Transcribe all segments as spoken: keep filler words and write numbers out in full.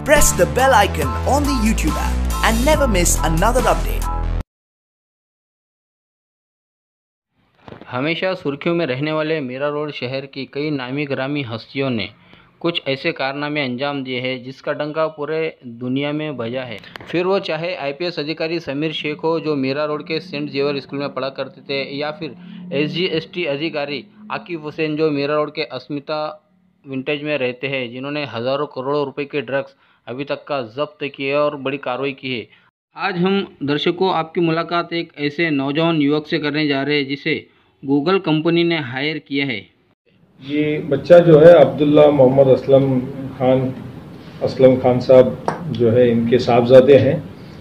Press the bell icon on the YouTube app and never miss another update. हमेशा सुर्खियों में रहने वाले मीरा रोड शहर की कई नामी ग्रामी हस्तियों ने कुछ ऐसे कारनामे अंजाम दिए हैं जिसका डंका पूरे दुनिया में बजा है। फिर वो चाहे आईपीएस अधिकारी समीर शेख हो जो मीरा रोड के सेंट जेवर स्कूल में पढ़ा करते थे, या फिर एसजीएसटी अधिकारी आकिफ हुसैन जो मीरा रोड के अस्मिता विंटेज में रहते हैं, जिन्होंने हज़ारों करोड़ों रुपए के ड्रग्स अभी तक का जब्त किए और बड़ी कार्रवाई की है। आज हम दर्शकों आपकी मुलाकात एक ऐसे नौजवान युवक से करने जा रहे हैं जिसे गूगल कंपनी ने हायर किया है। ये बच्चा जो है अब्दुल्ला मोहम्मद असलम खान असलम खान साहब जो है इनके साहबजादे हैं,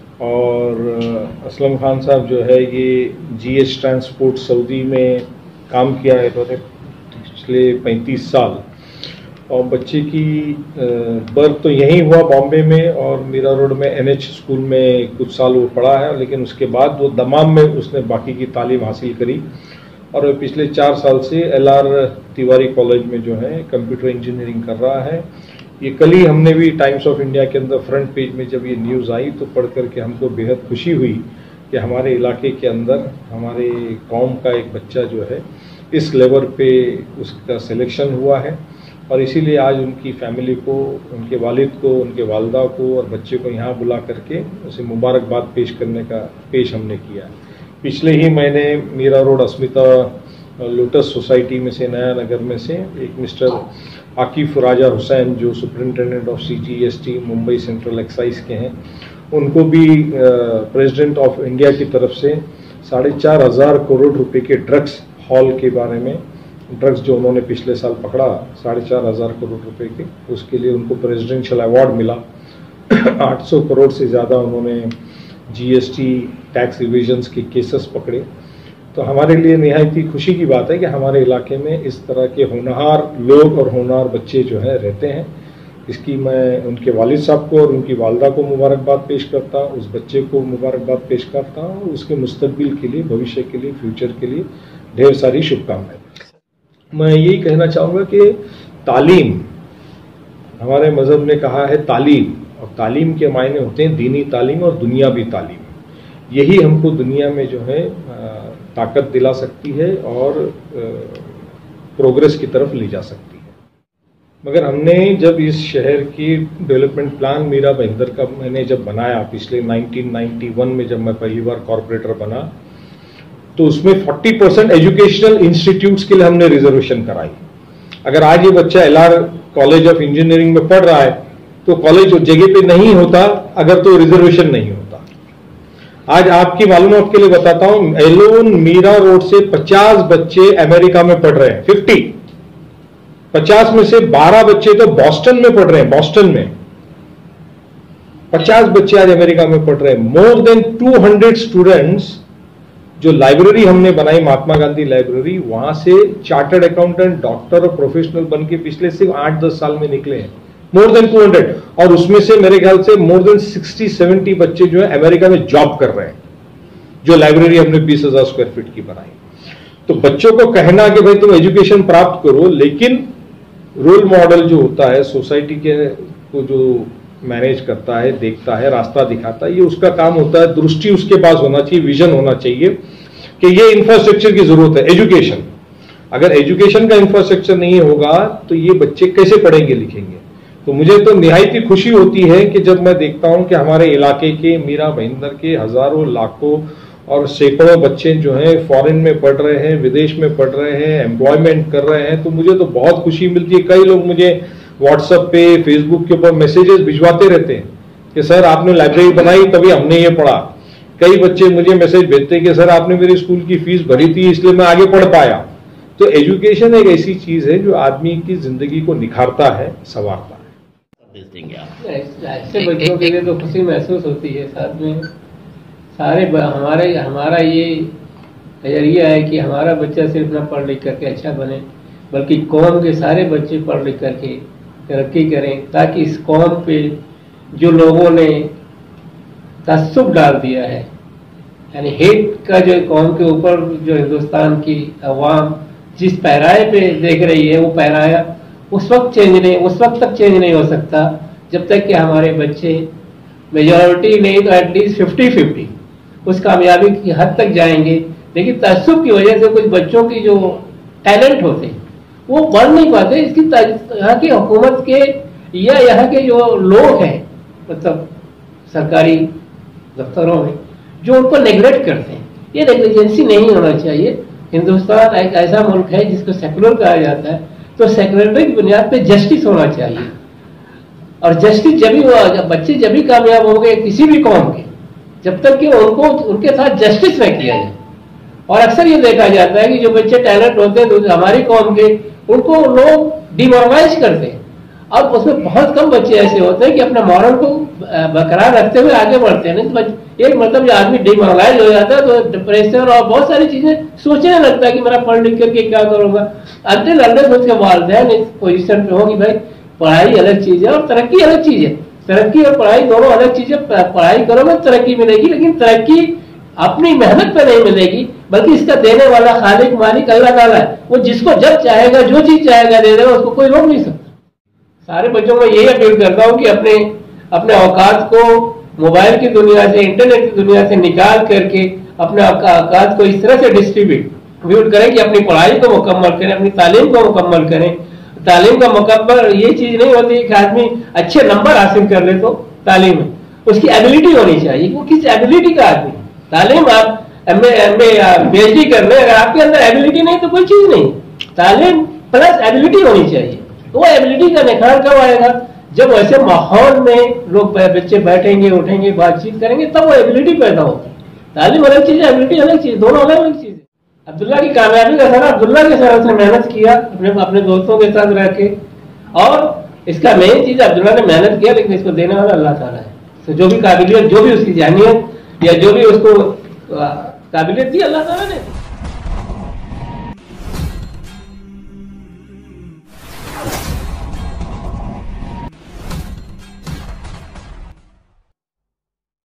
और असलम खान साहब जो है ये जीएस ट्रांसपोर्ट सऊदी में काम किया है इन्होंने पिछले पैंतीस साल, और बच्चे की बर्थ तो यहीं हुआ बॉम्बे में, और मीरा रोड में एनएच स्कूल में कुछ साल वो पढ़ा है, लेकिन उसके बाद वो दमाम में उसने बाकी की तालीम हासिल करी, और पिछले चार साल से एल आर तिवारी कॉलेज में जो है कंप्यूटर इंजीनियरिंग कर रहा है। ये कल ही हमने भी टाइम्स ऑफ इंडिया के अंदर फ्रंट पेज में जब ये न्यूज़ आई तो पढ़ करके हमको बेहद खुशी हुई कि हमारे इलाके के अंदर हमारे कौम का एक बच्चा जो है इस लेवल पे उसका सिलेक्शन हुआ है, और इसीलिए आज उनकी फैमिली को, उनके वालिद को, उनके वालदा को और बच्चे को यहाँ बुला करके उसे मुबारकबाद पेश करने का पेश हमने किया। पिछले ही महीने Mira Road Asmita Lotus Society में से, नया नगर में से एक मिस्टर आकिफ राजा हुसैन जो superintendent of CGST Mumbai Central Excise के हैं, उनको भी प्रेसिडेंट ऑफ इंडिया की तरफ से साढ़े चार हज़ार करोड़ रुपए के ड्रग्स हॉल के बारे में, ड्रग्स जो उन्होंने पिछले साल पकड़ा साढ़े चार हज़ार करोड़ रुपए के, उसके लिए उनको प्रेसिडेंशियल अवार्ड मिला। आठ सौ करोड़ से ज़्यादा उन्होंने जीएसटी टैक्स रिविजन्स के केसेस पकड़े। तो हमारे लिए निहायत ही खुशी की बात है कि हमारे इलाके में इस तरह के होनहार लोग और होनहार बच्चे जो है रहते हैं। इसकी मैं उनके वालिद साहब को और उनकी वालदा को मुबारकबाद पेश करता हूँ, उस बच्चे को मुबारकबाद पेश करता हूँ, उसके मुस्तकबिल के लिए, भविष्य के लिए, फ्यूचर के लिए ढेर सारी शुभकामनाएं। मैं यही कहना चाहूँगा कि तालीम, हमारे मज़हब ने कहा है तालीम, और तालीम के मायने होते हैं दीनी तालीम और दुनियावी तालीम। यही हमको दुनिया में जो है ताकत दिला सकती है और प्रोग्रेस की तरफ ले जा सकती है। मगर हमने जब इस शहर की डेवलपमेंट प्लान मीरा भाईंदर का मैंने जब बनाया पिछले नाइनटीन नाइंटी वन में, जब मैं पहली बार कॉरपोरेटर बना, तो उसमें चालीस परसेंट एजुकेशनल इंस्टीट्यूट्स के लिए हमने रिजर्वेशन कराई। अगर आज ये बच्चा L R college of engineering में पढ़ रहा है तो कॉलेज उस जगह पे नहीं होता अगर तो रिजर्वेशन नहीं होता। आज आपकी मालूमात के लिए बताता हूं, एलोन मीरा रोड से पचास बच्चे अमेरिका में पढ़ रहे हैं, पचास पचास में से बारह बच्चे तो बॉस्टन में पढ़ रहे हैं, बॉस्टन में पचास बच्चे आज अमेरिका में पढ़ रहे हैं। मोर देन दो सौ स्टूडेंट्स, जो लाइब्रेरी हमने बनाई महात्मा गांधी लाइब्रेरी, वहां से चार्टर्ड अकाउंटेंट, डॉक्टर और प्रोफेशनल बन के पिछले सिर्फ आठ दस साल में निकले हैं, मोर देन दो सौ, और उसमें से मेरे ख्याल से मोर देन साठ सत्तर बच्चे जो है अमेरिका में जॉब कर रहे हैं, जो लाइब्रेरी हमने बीस हजार स्क्वायर फीट की बनाई। तो बच्चों को कहना कि भाई तुम एजुकेशन प्राप्त करो, लेकिन रोल मॉडल जो होता है सोसाइटी के को जो मैनेज करता है, देखता है, रास्ता दिखाता है, ये उसका काम होता है। दृष्टि उसके पास होना चाहिए, विजन होना चाहिए कि ये इंफ्रास्ट्रक्चर की जरूरत है, एजुकेशन। अगर एजुकेशन का इंफ्रास्ट्रक्चर नहीं होगा तो ये बच्चे कैसे पढ़ेंगे लिखेंगे। तो मुझे तो निहायत ही खुशी होती है कि जब मैं देखता हूं कि हमारे इलाके के मीरा भाईंदर के हजारों, लाखों और सैकड़ों बच्चे जो हैं फॉरेन में पढ़ रहे हैं, विदेश में पढ़ रहे हैं, एम्प्लॉयमेंट कर रहे हैं। तो मुझे तो बहुत खुशी मिलती है। कई लोग मुझे व्हाट्सएप पे, फेसबुक के ऊपर मैसेजेस भिजवाते रहते हैं कि सर आपने लाइब्रेरी बनाई तभी हमने ये पढ़ा। कई बच्चे मुझे मैसेज भेजते हैं कि सर आपने मेरी स्कूल की फीस भरी थी इसलिए मैं आगे पढ़ पाया। तो एजुकेशन एक ऐसी चीज है जो आदमी की जिंदगी को निखारता है, संवारता है। ऐसे बच्चों के लिए तो खुशी महसूस होती है। साथ में सारे हमारे हमारा ये नजरिया है कि हमारा बच्चा सिर्फ ना पढ़ लिख करके अच्छा बने, बल्कि कौम के सारे बच्चे पढ़ लिख करके तरक्की करें, ताकि इस कौम पे जो लोगों ने तस्सुब डाल दिया है, यानी हेट का जो कौम के ऊपर जो हिंदुस्तान की अवाम जिस पैराए पे देख रही है, वो पैराया उस वक्त चेंज नहीं उस वक्त तक चेंज नहीं हो सकता जब तक कि हमारे बच्चे मेजॉरिटी नहीं तो एटलीस्ट फिफ्टी फिफ्टी उस कामयाबी की हद तक जाएंगे। लेकिन तअस्सुब की वजह से कुछ बच्चों की जो टैलेंट होते हैं वो बढ़ नहीं पाते। इसकी यहाँ की हुकूमत के या यहाँ के जो लोग हैं मतलब सरकारी दफ्तरों में जो उनको नेग्लेक्ट करते हैं, ये नेग्लिजेंसी नहीं होना चाहिए। हिंदुस्तान एक ऐसा मुल्क है जिसको सेकुलर कहा जाता है, तो सेकुलरिटी की बुनियाद पे जस्टिस होना चाहिए। और जस्टिस जब भी हुआ, जब बच्चे जब भी कामयाब होंगे किसी भी कौम के, जब तक कि उनको उनके साथ जस्टिस न किया जाए। और अक्सर ये देखा जाता है कि जो बच्चे टैलेंट होते हैं तो हमारी कौम के, उनको लोग डिमोरलाइज करते हैं। अब उसमें बहुत कम बच्चे ऐसे होते हैं कि अपने मॉरल को बरकरार रखते हुए आगे बढ़ते हैं। नहीं तो एक मतलब जो आदमी डिमोरलाइज हो जाता है तो डिप्रेशन और बहुत सारी चीजें सोचने लगता है कि मेरा पढ़ लिख करके क्या करूंगा। अंतिल अनलेस उसके वालिदैन इस पोजीशन पे हो कि भाई पढ़ाई अलग चीज है और तरक्की अलग चीज है। तरक्की और पढ़ाई दोनों अलग चीजें। पढ़ाई करोगे तरक्की मिलेगी, लेकिन तरक्की अपनी मेहनत पे नहीं मिलेगी, बल्कि इसका देने वाला खालिक मालिक अल्लाह ताला है। वो जिसको जब चाहेगा जो चीज चाहेगा दे देगा, उसको कोई रोक नहीं सकता। सारे बच्चों को यही अपील करता हूँ कि अपने अपने औकात को मोबाइल की दुनिया से, इंटरनेट की दुनिया से निकाल करके अपने औकात को इस तरह से डिस्ट्रीब्यूट करें कि अपनी पढ़ाई को मुकम्मल करें, अपनी तालीम को मुकम्मल करें। तालीम का मुकम्मल ये चीज नहीं होती कि आदमी अच्छे नंबर हासिल कर ले तो तालीम है, उसकी एबिलिटी होनी चाहिए। वो किस एबिलिटी का आदमी, तालीम आप M A P H D कर ले, अगर आपके अंदर एबिलिटी नहीं तो कोई चीज नहीं। तालीम प्लस एबिलिटी होनी चाहिए। तो वो एबिलिटी का निखार कब आएगा? जब ऐसे माहौल में लोग बच्चे बैठेंगे, उठेंगे, बातचीत करेंगे, तब वो एबिलिटी पैदा होगी। तालीम अलग चीज है, एबिलिटी अलग चीज, दोनों अलग अलग चीज है। अब्दुल्ला की कामयाबी का सारा अब्दुल्ला के साथ उसने मेहनत किया अपने अपने दोस्तों के साथ रह के, और इसका मेन चीज अब्दुल्ला ने मेहनत किया, लेकिन इसको देने वाला अल्लाह ताला है। तो जो भी काबिलियत, जो भी उसकी जहनियत या जो भी उसको काबिलियत दी अल्लाह ताला ने।